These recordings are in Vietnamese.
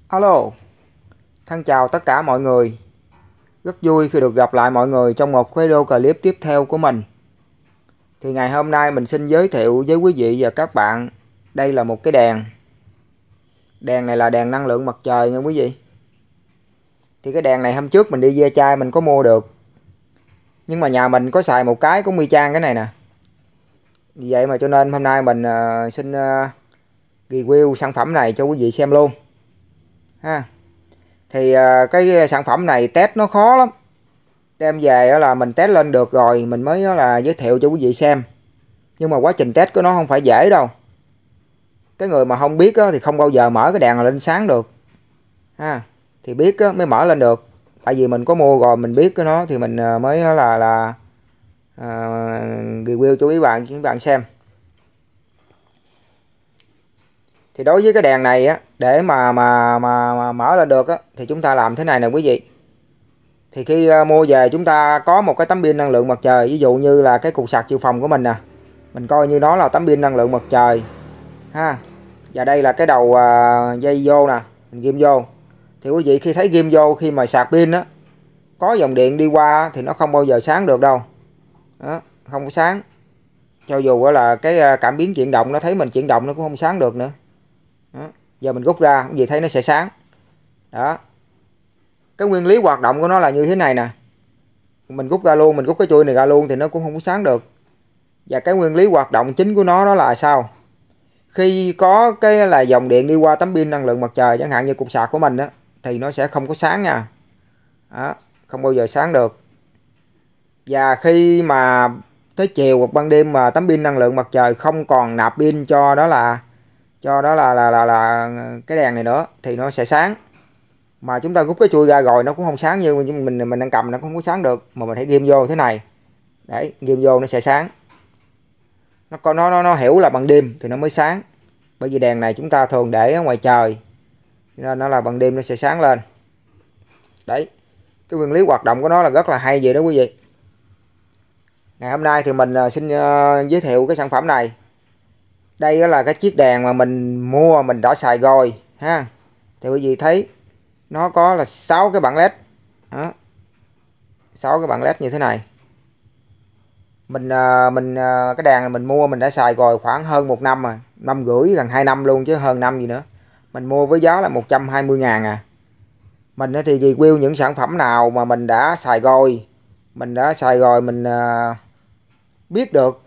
Alo, thân chào tất cả mọi người. Rất vui khi được gặp lại mọi người trong một video clip tiếp theo của mình. Thì ngày hôm nay mình xin giới thiệu với quý vị và các bạn, đây là một cái đèn. Đèn này là đèn năng lượng mặt trời nha quý vị. Thì cái đèn này hôm trước mình đi ve chai mình có mua được. Nhưng mà nhà mình có xài một cái cũng y chang cái này nè. Vì vậy mà cho nên hôm nay mình xin review sản phẩm này cho quý vị xem luôn. Ha. Thì cái sản phẩm này test nó khó lắm. Đem về là mình test lên được rồi mình mới là giới thiệu cho quý vị xem. Nhưng mà quá trình test của nó không phải dễ đâu. Cái người mà không biết thì không bao giờ mở cái đèn này lên sáng được ha. Thì biết mới mở lên được. Tại vì mình có mua rồi mình biết cái nó thì mình mới là review cho các bạn xem. Thì đối với cái đèn này á, để mà mở lên được á, thì chúng ta làm thế này nè quý vị. Thì khi mua về chúng ta có một cái tấm pin năng lượng mặt trời, ví dụ như là cái cục sạc dự phòng của mình nè, mình coi như nó là tấm pin năng lượng mặt trời ha. Và đây là cái đầu dây vô nè, mình ghim vô. Thì quý vị khi thấy ghim vô, khi mà sạc pin á, có dòng điện đi qua thì nó không bao giờ sáng được đâu đó, không có sáng. Cho dù là cái cảm biến chuyển động nó thấy mình chuyển động nó cũng không sáng được nữa đó. Giờ mình rút ra quý vị thấy nó sẽ sáng đó. Cái nguyên lý hoạt động của nó là như thế này nè, mình rút ra luôn, mình rút cái chui này ra luôn thì nó cũng không có sáng được. Và cái nguyên lý hoạt động chính của nó đó là sao? Khi có cái là dòng điện đi qua tấm pin năng lượng mặt trời, chẳng hạn như cục sạc của mình đó, thì nó sẽ không có sáng nha đó, không bao giờ sáng được. Và khi mà tới chiều hoặc ban đêm mà tấm pin năng lượng mặt trời không còn nạp pin cho đó là cái đèn này nữa thì nó sẽ sáng. Mà chúng ta rút cái chui ra rồi nó cũng không sáng, như mình đang cầm nó cũng không có sáng được, mà mình hãy ghim vô thế này. Đấy, ghim vô nó sẽ sáng. Nó hiểu là ban đêm thì nó mới sáng. Bởi vì đèn này chúng ta thường để ở ngoài trời nên nó là ban đêm nó sẽ sáng lên. Đấy, cái nguyên lý hoạt động của nó là rất là hay vậy đó quý vị. Ngày hôm nay thì mình xin giới thiệu cái sản phẩm này. Đây là cái chiếc đèn mà mình mua, mình đã xài rồi ha. Thì quý vị thấy nó có là 6 cái bảng led đó. 6 cái bảng led như thế này. Cái đèn này mình mua mình đã xài rồi khoảng hơn 1 năm rồi, 1,5 gần 2 năm luôn chứ hơn năm gì nữa. Mình mua với giá là 120.000 à. Mình thì review những sản phẩm nào mà mình đã xài rồi. Mình biết được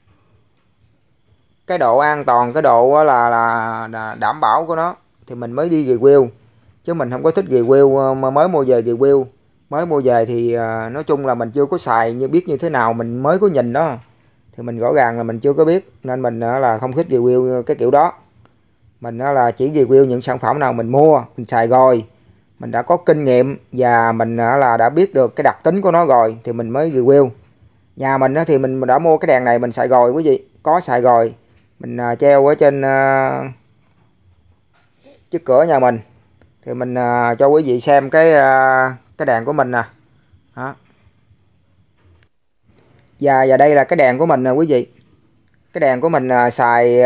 cái độ an toàn, cái độ là đảm bảo của nó thì mình mới đi review. Chứ mình không có thích review mà mới mua về review. Mới mua về thì nói chung là mình chưa có xài, như biết như thế nào mình mới có nhìn đó. Thì mình rõ ràng là mình chưa có biết, nên mình là không thích review cái kiểu đó. Mình là chỉ review những sản phẩm nào mình mua, mình xài rồi, mình đã có kinh nghiệm và mình là đã biết được cái đặc tính của nó rồi thì mình mới review. Nhà mình thì mình đã mua cái đèn này mình xài rồi quý vị, có xài rồi. Mình treo ở trên trước cửa nhà mình. Thì mình cho quý vị xem cái đèn của mình nè. Đó. Và đây là cái đèn của mình nè quý vị. Cái đèn của mình xài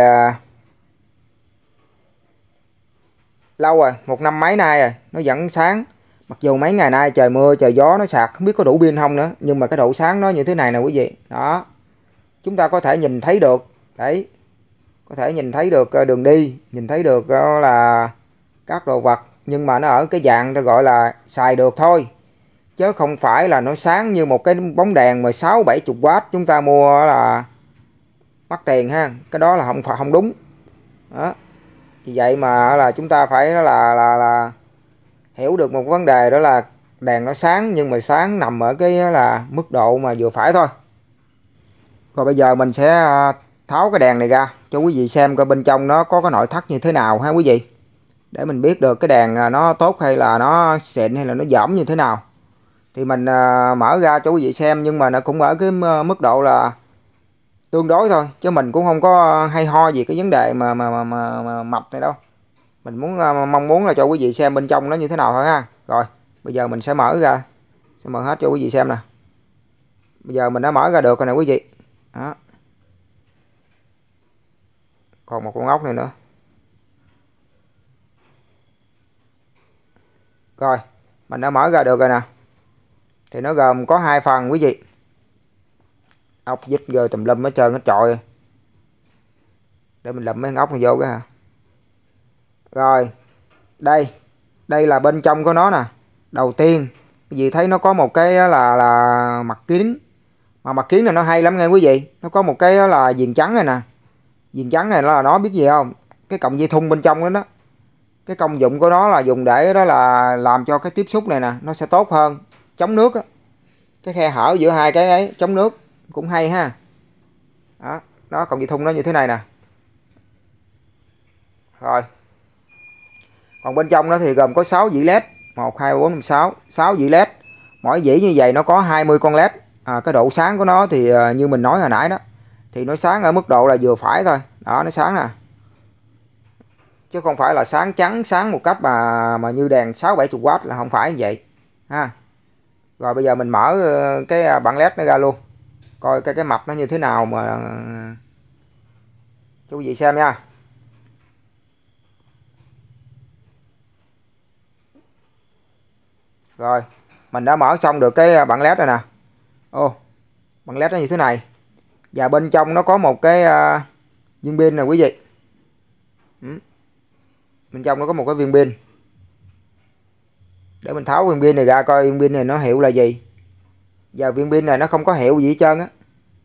lâu rồi, 1 năm mấy nay rồi, nó vẫn sáng. Mặc dù mấy ngày nay trời mưa trời gió nó sạc không biết có đủ pin không nữa, nhưng mà cái độ sáng nó như thế này nè quý vị. Đó. Chúng ta có thể nhìn thấy được. Đấy. Có thể nhìn thấy được đường đi, nhìn thấy được là các đồ vật, nhưng mà nó ở cái dạng ta gọi là xài được thôi. Chứ không phải là nó sáng như một cái bóng đèn mà 60-70W chúng ta mua là mắc tiền ha. Cái đó là không đúng. Đó. Vì vậy mà là chúng ta phải là hiểu được một vấn đề, đó là đèn nó sáng nhưng mà sáng nằm ở cái là mức độ mà vừa phải thôi. Rồi bây giờ mình sẽ tháo cái đèn này ra cho quý vị xem coi bên trong nó có cái nội thất như thế nào ha quý vị. Để mình biết được cái đèn nó tốt hay là nó xịn hay là nó dỏm như thế nào. Thì mình mở ra cho quý vị xem, nhưng mà nó cũng ở cái mức độ là tương đối thôi, chứ mình cũng không có hay ho gì cái vấn đề mà mập này đâu. Mình mong muốn là cho quý vị xem bên trong nó như thế nào thôi ha. Rồi, bây giờ mình sẽ mở ra, sẽ mở hết cho quý vị xem nè. Bây giờ mình đã mở ra được rồi nè quý vị. Đó. Còn một con ốc này nữa. Rồi, mình đã mở ra được rồi nè. Thì nó gồm có 2 phần quý vị. Ốc vít rồi tùm lum hết trơn hết trọi. Để mình lụm mấy con ốc này vô cái hả. Rồi, đây là bên trong của nó nè. Đầu tiên, quý vị thấy nó có một cái là mặt kính. Mà mặt kính này nó hay lắm nghe quý vị. Nó có một cái là viền trắng này nè. Viền trắng này là nó biết gì không? Cái cọng dây thun bên trong đó đó. Cái công dụng của nó là dùng để đó là làm cho cái tiếp xúc này nè nó sẽ tốt hơn, chống nước á. Cái khe hở giữa hai cái ấy chống nước cũng hay ha. Đó, nó cọng dây thun nó như thế này nè. Rồi. Còn bên trong nó thì gồm có 6 dĩ led, 1 2 4 5 6, 6 dĩ led. Mỗi dĩ như vậy nó có 20 con led. Cái độ sáng của nó thì như mình nói hồi nãy đó, thì nó sáng ở mức độ là vừa phải thôi. Đó, nó sáng nè. Chứ không phải là sáng trắng, sáng một cách mà như đèn 6-70W là không phải như vậy ha. Rồi bây giờ mình mở cái bảng led nó ra luôn. Coi cái mặt nó như thế nào mà cho quý vị xem nha. Rồi, mình đã mở xong được cái bảng led rồi nè. Bảng led nó như thế này. Và bên trong nó có một cái viên pin nè quý vị. Bên trong nó có một cái viên pin. Để mình tháo viên pin này ra coi viên pin này nó hiệu là gì. Giờ viên pin này nó không có hiệu gì hết trơn á.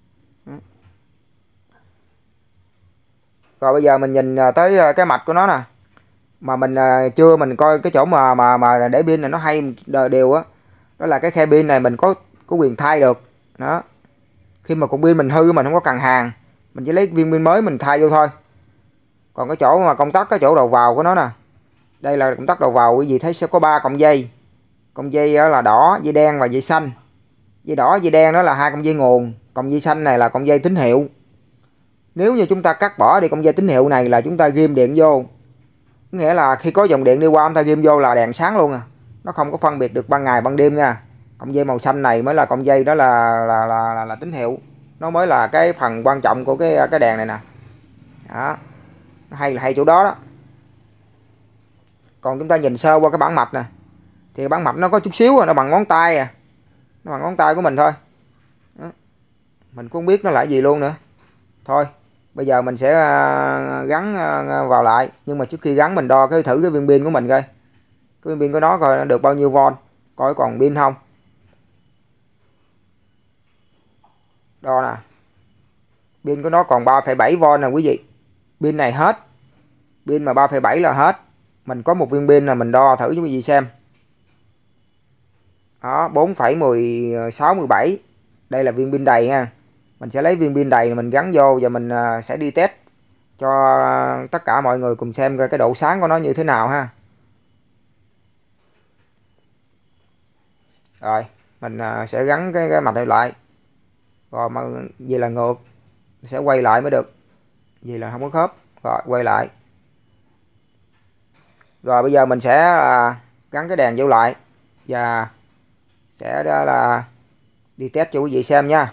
Rồi bây giờ mình nhìn tới cái mạch của nó nè. Mà mình mình coi cái chỗ mà để pin này nó hay đều á. Đó là cái khe pin này mình có quyền thay được. Đó. Khi mà cục pin mình hư mình không có cần hàng, mình chỉ lấy viên pin mới mình thay vô thôi. Còn cái chỗ mà công tắc, cái chỗ đầu vào của nó nè. Đây là công tắc đầu vào, quý vị thấy sẽ có 3 cọng dây. Cọng dây là đỏ, dây đen và dây xanh. Dây đỏ, dây đen đó là 2 cọng dây nguồn, cọng dây xanh này là cọng dây tín hiệu. Nếu như chúng ta cắt bỏ đi cọng dây tín hiệu này là chúng ta ghim điện vô. Nghĩa là khi có dòng điện đi qua chúng ta ghim vô là đèn sáng luôn à. Nó không có phân biệt được ban ngày ban đêm nha. Cọng dây màu xanh này mới là cọng dây đó là tín hiệu. Nó mới là cái phần quan trọng của cái đèn này nè. Đó. Nó hay là hay chỗ đó đó. Còn chúng ta nhìn sơ qua cái bản mạch nè. Thì bản mạch nó có chút xíu, nó bằng ngón tay à. Nó bằng ngón tay của mình thôi. Đó. Mình cũng không biết nó là gì luôn nữa. Thôi, bây giờ mình sẽ gắn vào lại. Nhưng mà trước khi gắn mình đo thử cái viên pin của mình coi. Cái viên pin của nó coi nó được bao nhiêu volt. Coi còn pin không. Đo nè. Pin của nó còn 3,7V nè quý vị. Pin này hết. Pin mà 3,7 là hết. Mình có một viên pin là mình đo thử cho quý vị xem. Đó, 4,1617. Đây là viên pin đầy nha. Mình sẽ lấy viên pin đầy mình gắn vô và mình sẽ đi test cho tất cả mọi người cùng xem coi cái độ sáng của nó như thế nào ha. Rồi, mình sẽ gắn cái mạch này lại. Rồi mà vậy là ngược, sẽ quay lại mới được. Vậy là không có khớp. Rồi quay lại. Rồi bây giờ mình sẽ gắn cái đèn vô lại và sẽ đó là đi test cho quý vị xem nha.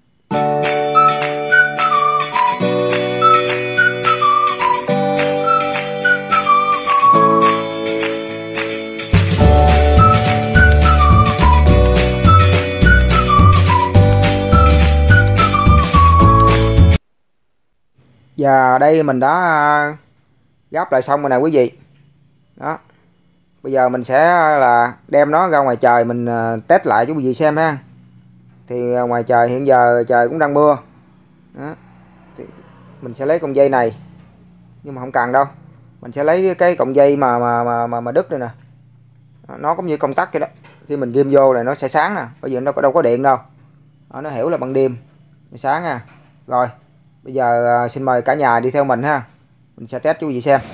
Và đây mình đã gắp lại xong rồi nè quý vị. Đó. Bây giờ mình sẽ là đem nó ra ngoài trời mình test lại cho quý vị xem ha. Thì ngoài trời hiện giờ trời cũng đang mưa. Đó. Thì mình sẽ lấy cọng dây này. Nhưng mà không cần đâu. Mình sẽ lấy cái cọng dây mà đứt đây nè. Nó cũng như công tắc vậy đó. Khi mình ghim vô này nó sẽ sáng nè. Bởi vì nó đâu có điện đâu. Đó, nó hiểu là ban đêm nó sáng nha. Rồi. Bây giờ xin mời cả nhà đi theo mình ha. Mình sẽ test cho quý vị xem.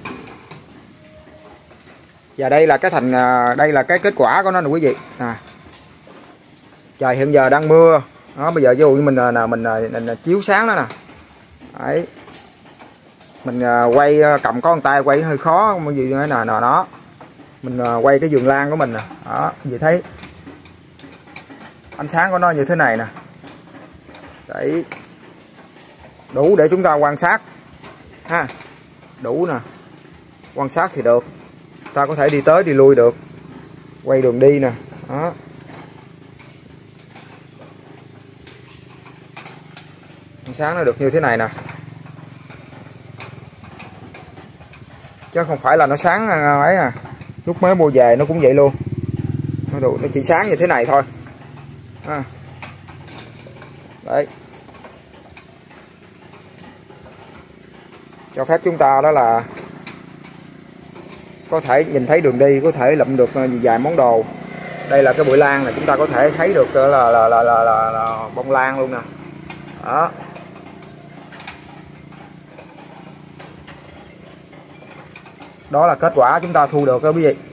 Và đây là đây là cái kết quả của nó nè quý vị. Trời hiện giờ đang mưa. Đó, bây giờ ví dụ như mình chiếu sáng đó nè. Đấy. Mình quay cầm có con tay quay hơi khó cái gì nè đó. Mình quay cái vườn lan của mình nè. Đó, quý vị thấy ánh sáng của nó như thế này nè. Đấy. Đủ để chúng ta quan sát ha. Đủ nè. Quan sát thì được. Ta có thể đi tới đi lui được. quay đường đi nè, đó. Ánh sáng nó được như thế này nè, chứ không phải là nó sáng ấy à. Lúc mới mua về nó cũng vậy luôn, nó chỉ sáng như thế này thôi à. Đấy, cho phép chúng ta đó là có thể nhìn thấy đường đi, có thể lụm được vài món đồ. Đây là cái bụi lan này, chúng ta có thể thấy được là bông lan luôn nè, đó. Đó là kết quả chúng ta thu được đó quý vị.